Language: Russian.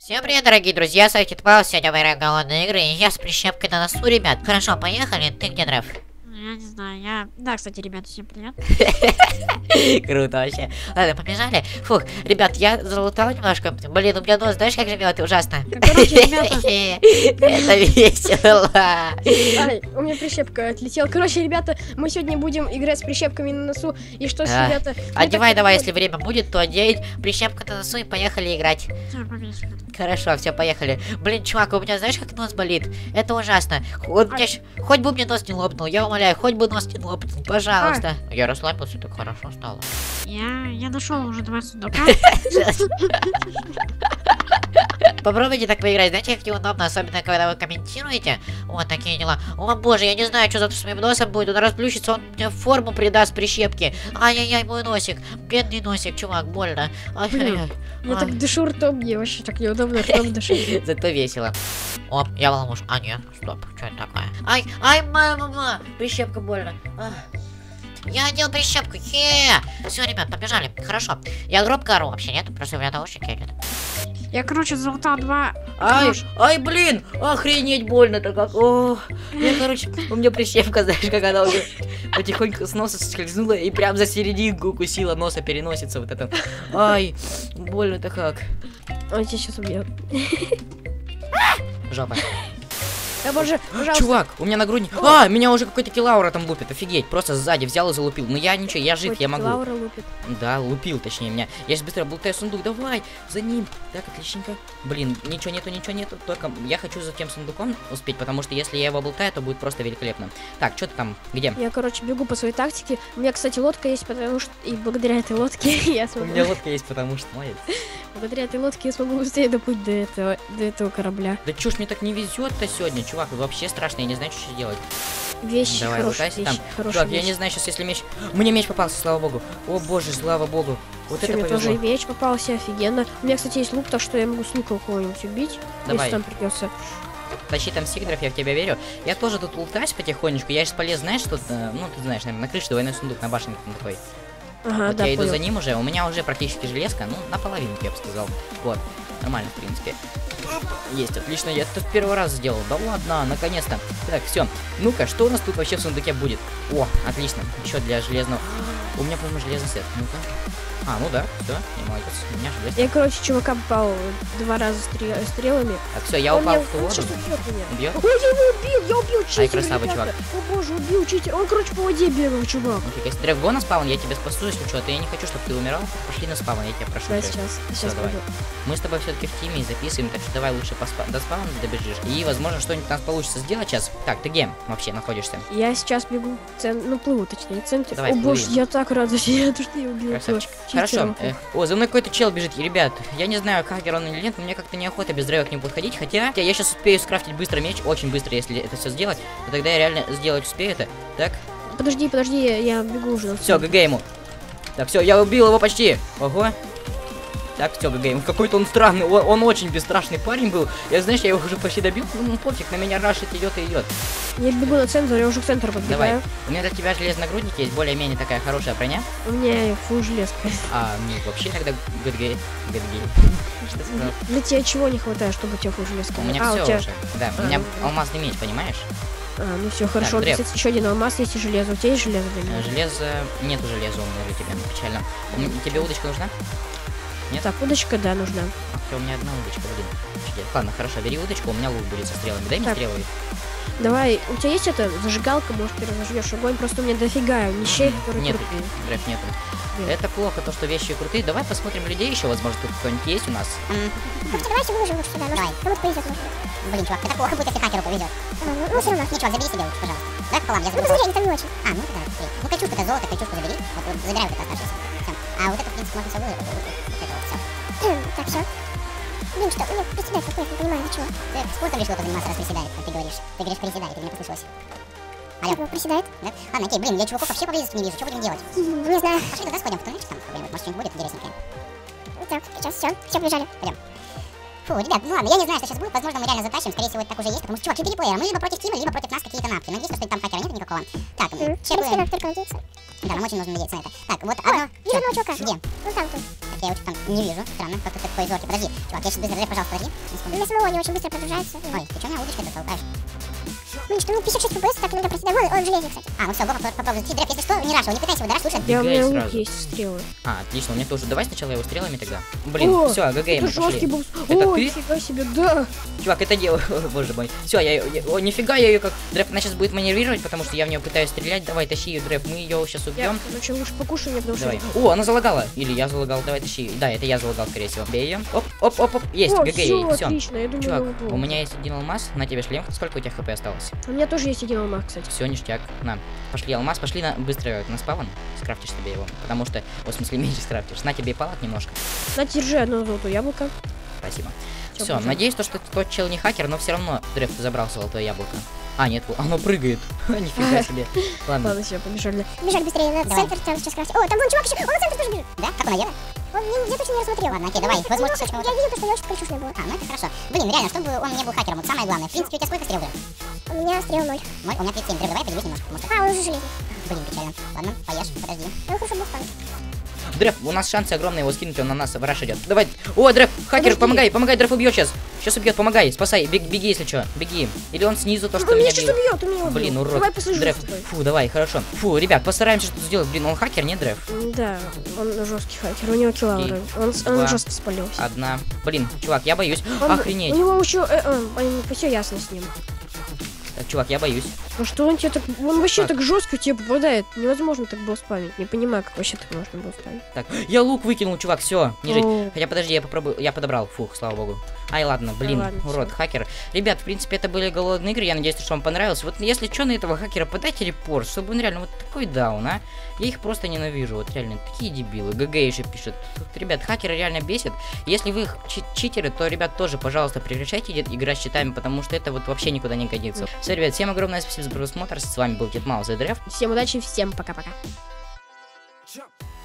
Всем привет, дорогие друзья, с вами Титпал, сегодня мы играем в голодные игры, и я с прищепкой на носу, ребят. Хорошо, поехали, ты где, Древ? Я не знаю, Да, кстати, ребята, всем привет. Круто вообще. Ладно, побежали. Фух, ребят, я залутал немножко. Блин, у меня нос, знаешь, как живет? Ужасно. Короче, ребята. Это весело. Ай, у меня прищепка отлетела. Короче, ребята, мы сегодня будем играть с прищепками на носу. И что, ребята... Одевай давай, если время будет, то одеть прищепку на носу и поехали играть. Всё, побежали. Хорошо, все, поехали. Блин, чувак, у меня знаешь, как нос болит? Это ужасно. Хоть бы мне нос не лопнул, я умоляю, хоть бы нос не лопнул, пожалуйста. Я расслабился, так хорошо стало. Я нашел уже 2 сундука. Попробуйте так поиграть, знаете, как неудобно, особенно когда вы комментируете. Вот такие дела. О боже, я не знаю, что завтра с моим носом будет. Он расплющится, он мне форму придаст прищепки. Ай-яй-яй, мой носик. Бедный носик, чувак, больно. Ай-яй-яй. Я так дышу ртом, мне вообще так неудобно ртом дышать. Зато весело. Оп, я в ловушку. А, нет, стоп, что это такое? Ай, мама, прищепка больно. Я одел прищепку, Все, ребят, побежали. Хорошо. Я гроб кору вообще, нет? Просто у меня наушники идет. Я, короче, залутал 2. Ай, блин, охренеть больно-то как. О, я, короче, у меня прищепка, знаешь, как она уже потихоньку с носа скользнула и прям за серединку укусила носа, переносится вот это. Ай, больно-то как. Он тебя сейчас убьет. Жопа. Да боже, пожалуйста. Чувак, у меня нагрудник. Меня уже какой-то килаура там лупит, офигеть. Просто сзади взял и залупил. Ну я ничего, я жив, я могу. Лаура лупит. Да, лупил, точнее меня. Я сейчас быстро болтаю сундук, давай, за ним. Так, отличненько. Блин, ничего нету. Только я хочу за тем сундуком успеть, потому что если я его болтаю, то будет просто великолепно. Так, что ты там, где? Я, короче, бегу по своей тактике. У меня, кстати, лодка есть, потому что... И благодаря этой лодке я смогу... У меня лодка есть, потому что молодец. Благодаря этой лодке я смогу быстрее доплыть до этого корабля. Да чё ж мне так не везет-то сегодня, чувак, вообще страшно, я не знаю, что делать. Вещи Давай, хорошие, лутайся там. хорошие Чувак, вещи. я не знаю, сейчас если меч... Мне меч попался, слава богу. О боже, слава богу. Вот Всё, это мне тоже повезло. и меч попался, офигенно. У меня, кстати, есть лук, так что я могу с лука кого-нибудь убить, Давай. если там придется. Тащи там сигнеров, я в тебя верю. Я тоже тут лутаюсь потихонечку. Я сейчас полез, знаешь, тут, ну, ты знаешь, наверное, на крыше двойной сундук, на башенке там такой. Ага, Вот да, я иду понял. за ним уже, у меня уже практически железка, ну, наполовину, я бы сказал. Вот, нормально, в принципе. Есть, отлично, я это в первый раз сделал. Да ладно, наконец-то. Так, все. Ну-ка, что у нас тут вообще в сундуке будет? О, отлично, еще для железного. У меня, по-моему, железный сет. Ну-ка. Ну да, все, я молодец, у меня железный. Я, короче, чувака попал 2 раза стрелами. Так, все, я Он упал меня- в ту он воду. сейчас убьет меня. Убьет? Ой, я убил читера, красава, ребята. чувак. О боже, убил читера. Он, короче, по воде бегал, чувак. Нифига себе. Древ, го на спаун, я тебя спасу, если что. Я не хочу, чтобы ты умирал. Пошли на спаун, я тебя прошу. Да, Древ. сейчас давай. пойду. Мы с тобой все-таки в тиме и записываем, так что давай лучше до спауна добежишь. И, возможно, что-нибудь у нас получится сделать сейчас. Так, ты где вообще находишься? Я сейчас бегу, плыву, точнее, в центре. Давай, О боже, плыви. я так рада, что я убил этого Красавчик. читера. Хорошо. За мной какой-то чел бежит. И, ребят, я не знаю, хакер он или нет, но мне как-то неохота без драйва к нему подходить. Хотя я сейчас успею скрафтить быстро меч, очень быстро, если это все сделать. То тогда я реально сделать успею это. Так, Подожди, я бегу уже. все, ГГ ему. Так, все, я убил его почти. Ого. Так, все, ГГ ему. Какой-то он странный, он очень бесстрашный парень был. Я, знаешь, я его уже почти добил. Ну, пофиг, на меня рашит, идет и идет. Я бегу на центр, я уже к центру Давай. подбегаю. У меня для тебя железный нагрудник есть, более-менее такая хорошая броня. У меня фул железка. Вообще тогда ГГ. Что сказал? Для тебя чего не хватает, чтобы у тебя фул железка? У меня у все тебя... уже. Да, у меня алмазный меч, понимаешь? Ну все, хорошо. Древ. Кстати, еще один алмаз есть и железо. У тебя есть железо для меня? Железо... Нету железа у меня для тебя, печально. Тебе удочка нужна? Нет? Так, удочка, да, нужна. Все, у меня одна удочка, блин. Чудес. Ладно, хорошо, бери удочку, у меня лук будет со стрелами. Дай мне Так. стрелы. Давай, у тебя есть эта зажигалка, может, ты разожжешь огонь, просто у меня дофига вещей, которые Нет, крутые. Древ, нету. Нет. Это плохо, то, что вещи крутые. Давай посмотрим людей еще, возможно, тут кто-нибудь есть у нас. Давай еще выложим лучше сюда, может, кому-то повезет, может. Блин, чувак, это плохо будет, если хакеру повезет. Ну, все равно. Не, чувак, забери себе лучше, пожалуйста. Давай пополам, я заберу. Ну, посмотри, они там не очень. Ну, да, окей. Ну, кольчушку, это золото, кольчушку забери. Вот забирай вот это оставшееся. Всё. А вот это, в принципе, можно все выложить. Вот это вот все. Так, все. Блин, что, у меня приседает какой-то, не понимаю, для чего. Ты спортом решила позаниматься, раз приседает, как ты говоришь. Ты говоришь, приседает, ты меня послышалась. Алло. Приседает? Да? Ладно, окей, блин, я чуваков вообще поблизости не вижу, что будем делать? Не знаю. Пошли туда сходим, в туннельчик там какой-нибудь, может, что-нибудь будет интересненькое. Так, сейчас все побежали. Пойдем. Фу, ребят, ну ладно, я не знаю, что сейчас будет, возможно, мы реально затащим, скорее всего, это так уже есть, потому что, чувак, 4 плеера, мы либо против тима, либо против нас какие-то напки. Надеюсь, что там хакера нет никакого. Так, чекаем. Да, нам очень нужно надеяться на это. Так, вот одно... Вижу одного чувака. Где? Ну там тут. Так, я его что-то там не вижу. Странно, как-то такой зоркий. Подожди, чувак, я сейчас быстро, пожалуйста, подожди. У меня самого не очень быстро прогружается. Ой, ты что меня удочкой-то толкаешь? Блин, что, ну 56 FPS, так иногда просидел. Он в железе, кстати. Ну все, Гома, попробуй зайти. Дреп, если что, не рашил, не пытайся его, да, слушай. Я у Бегай меня лук сразу. есть, стрелы. Отлично, у меня тоже. Давай сначала его стрелами тогда. Блин, О, все, ГГ, Это мы жесткий пошли. был. Это О, ты? нифига себе, да. Чувак, это дело, боже мой. Все, о, нифига, я ее как... Дреп, она сейчас будет маневрировать, потому что я в нее пытаюсь стрелять. Давай, тащи ее, Дреп, мы ее сейчас Я, убьем. короче, лучше покушаю, мне, потому Давай. что... О, она залагала. Или я залагал, давай, тащи ее. Да, это я залагал, скорее всего. Бей ее. Оп, оп, оп, оп. Есть, О, ГГ ей, все. отлично, я думаю, Чувак, я убью. у меня есть один алмаз, на тебе шлем. Сколько у тебя хп осталось? У меня тоже есть один алмаз, кстати. Все, ништяк. На, пошли алмаз, пошли быстро на спавн. Скрафтишь себе его, потому что, в смысле, меньше скрафтишь. На тебе и палат немножко. На, держи одно золотое яблоко. Спасибо. Всё, Все, пожалуйста. надеюсь, что тот чел не хакер, но все равно, Дреп, ты забрал золотое яблоко. А, нет, оно прыгает. Нифига себе. Ладно. Ладно, все, побежали. Бежать быстрее, на центр там сейчас крафтить. О, там вон чувак еще, он на центр тоже бежит. Да? Как он наверх? Я точно не рассмотрел. Ладно, окей, давай, возможно, точно. Я видел, что я очень причушная была. Ну это хорошо. Блин, реально, чтобы он не был хакером, вот самое главное. В принципе, у тебя сколько стрел, Дреп? У меня стрел 0. 0, у меня 37. Дреп, давай поделюсь немножко. Может. Он уже железный. Блин, печально. Ладно, поешь, подожди. Ну, хорошо, был спамить. Дреп, у нас шансы огромные его скинуть, он на нас в раш идет. Давай. О, Дреп, хакер, Подожди. помогай, Дреп убьет сейчас. Сейчас убьет, помогай, спасай, беги, если что, беги. Или он снизу то, что Он меня меня сейчас бил. убьет, он меня убьет. Блин, урод. Давай послужу Дреп, с тобой. фу, давай, хорошо. Фу, ребят, постараемся что-то сделать. Блин, он хакер, не Дреп? Да, он жесткий хакер, у него киллауры. Он два, жестко спалился. Одна. Блин, чувак, я боюсь. Он- Охренеть. У него еще... все ясно с ним. Так, чувак, я боюсь. Ну что он тебе так... Он вообще Так. так жестко тебе попадает. Невозможно так было спамить. Не понимаю, как вообще так можно было спамить. Так, я лук выкинул, чувак, все, не жить. О. Хотя подожди, я попробую, я подобрал, фух, слава богу. Ай, ладно, блин, ладно, урод, всё. хакер. Ребят, в принципе, это были голодные игры, я надеюсь, что вам понравилось. Вот если что, на этого хакера подайте репорт, чтобы он реально вот такой даун, а. Я их просто ненавижу, вот реально, такие дебилы. ГГ еще пишет. Вот, ребят, хакеры реально бесит. Если вы читеры, то, ребят, тоже, пожалуйста, прекращайте играть с читами, потому что это вот вообще никуда не годится. Все, ребят, всем огромное спасибо за просмотр, с вами был Кит Маус и Древ. Всем удачи, всем пока-пока. Jump.